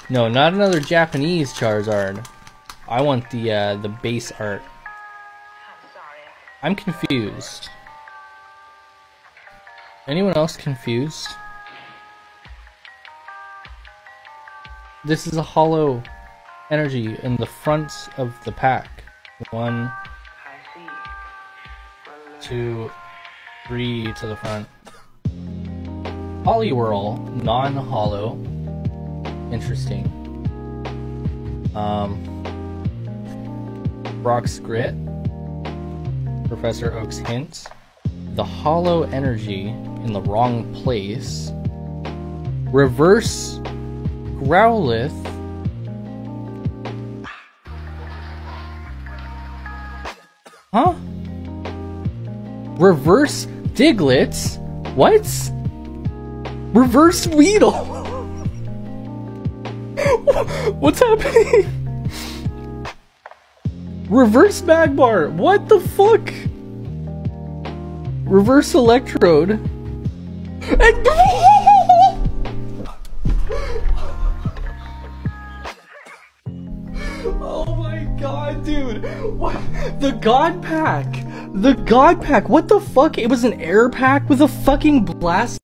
No, not another Japanese Charizard. I want the base art. I'm confused. Anyone else confused? This is a hollow energy in the front of the pack. 1, 2, 3 to the front. Poliwhirl, non-hollow. Interesting. Brock's Grit. Professor Oak's Hint. The hollow energy in the wrong place. Reverse Growlithe. Huh? Reverse Diglett? What? Reverse Weedle? What's happening? Reverse Magmar? What the fuck? Reverse Electrode? And oh my god, dude! What? The God Pack! The God Pack! What the fuck? It was an air pack with a fucking blast.